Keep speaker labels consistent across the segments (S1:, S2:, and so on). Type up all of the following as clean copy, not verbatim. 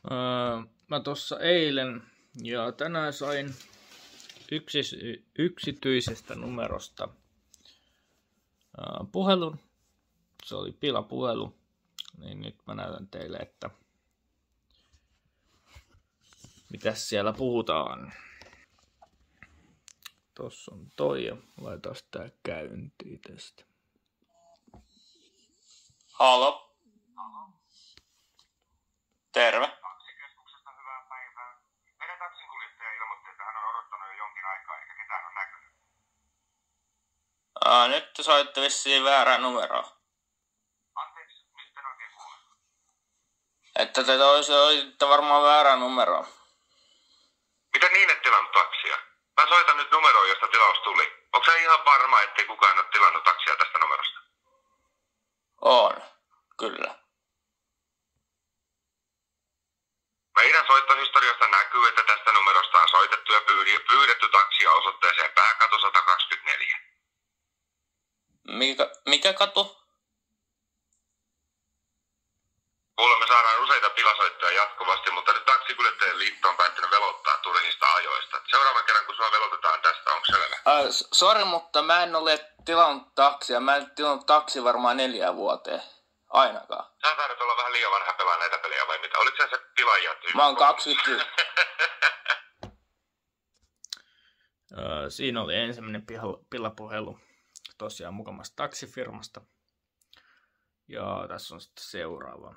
S1: Mä tuossa eilen ja tänään sain yksityisestä numerosta puhelun. Se oli pilapuhelu. Niin nyt mä näytän teille, että mitäs siellä puhutaan. Tossa on toi ja laitetaan tää käyntiin tästä.
S2: Halo. Terve.
S3: Taksikeskuksesta hyvää päivää. Meidän taksinkuljettaja ilmoitti, että hän on odottanut jo jonkin aikaa, eikä ketään ole näkynyt.
S2: Nyt te soitte vissiin väärää numeroa.
S3: Anteeksi, mistä oikein kuuluu?
S2: Että te soititte varmaan väärää numeroa.
S3: Miten niin et tilannut taksia? Mä soitan nyt numeroon, josta tilaus tuli. Onko sä ihan varma, ettei kukaan ole tilannut taksia tästä numerosta?
S2: On, kyllä.
S3: Meidän soittohistoriasta näkyy, että tästä numerosta on soitettu ja pyydetty taksia osoitteeseen Pääkatu 124.
S2: Mikä katu?
S3: Kuulemma me saadaan useita pilasoittoja jatkuvasti, mutta nyt Taksikuljettajien liitto on päättänyt velottaa turhista ajoista. Seuraavan kerran, kun sua velotetaan tästä, onko selvä?
S2: Sori, mutta mä en ole tilannut taksia. Mä en tilannut taksi varmaan 4 vuoteen. Ainakaan.
S3: Sä taidat olla vähän liian vanha pelaa näitä pelejä vai mitä? Olit sä se pilaajia tyyppi?
S2: Mä oon 20.
S1: Siinä oli ensimmäinen pilapuhelu tosiaan mukamasta taksifirmasta. Ja tässä on sitten seuraava.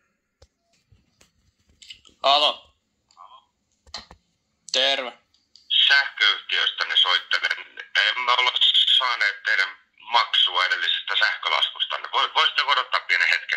S2: Halo. Terve.
S3: Sähköyhtiöstä ne soittelen. Emme ole saaneet teidän maksua edellisestä sähkölaskusta. Voisitteko odottaa pienen hetken?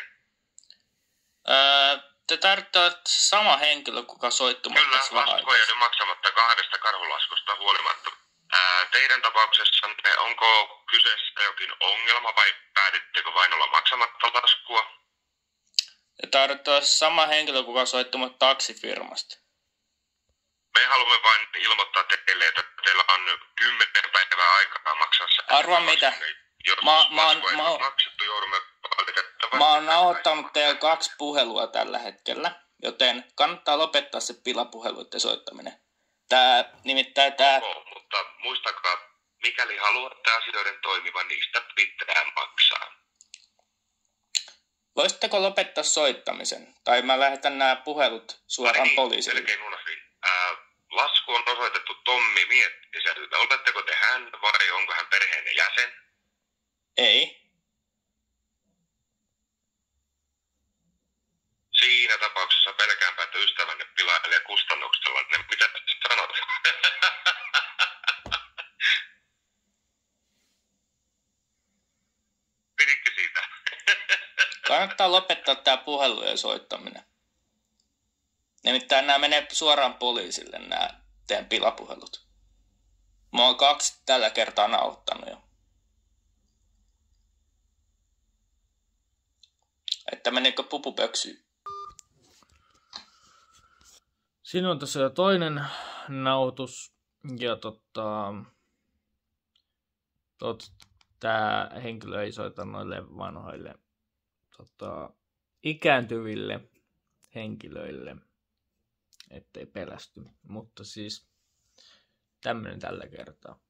S2: Te tarvitsette sama henkilö, kuka soitti mut tässä
S3: Kyllä,
S2: vähän
S3: lasku on jäänyt maksamatta 2 karhulaskusta huolimatta. Teidän tapauksessanne, onko kyseessä jokin ongelma vai päätittekö vain olla maksamatta laskua?
S2: Te tarvitsette sama henkilö, kuka soitti mut taksifirmasta.
S3: Me haluamme vain ilmoittaa teille, että teillä on 10 päivää aikaa maksaa se.
S2: Arvaa mitä?
S3: Jos lasku ei ole maksettu, joudumme valitettavasti.
S2: Mä oon nauhoittanut teille 2 puhelua tällä hetkellä, joten kannattaa lopettaa se pilapuheluiden soittaminen. Nimittäin tää...
S3: Mutta muistakaa, mikäli haluatte asioiden toimivan, niistä pitää maksaa.
S2: Voisitteko lopettaa soittamisen? Tai mä lähetän nämä puhelut suoraan poliisille.
S3: Melkein unohdin. Lasku on osoitettu Tommi Miettiselle. Oletteko te hän vai onko hän perheen jäsen?
S2: Ei.
S3: Siinä tapauksessa pelkäänpä, että ystävänne pilailee kustannuksella. Mitä sanot? Piditkö siitä?
S2: Kannattaa lopettaa tää puhelujen soittaminen. Nimittäin nämä menee suoraan poliisille, nämä teidän pilapuhelut. Mä oon 2 tällä kertaa nauhoittanut jo. Että menikö pupu pöksyyn?
S1: Siinä on tässä jo toinen nautus. Ja tää henkilö ei soita noille vanhoille ikääntyville henkilöille, ettei pelästy. Mutta siis tämmönen tällä kertaa.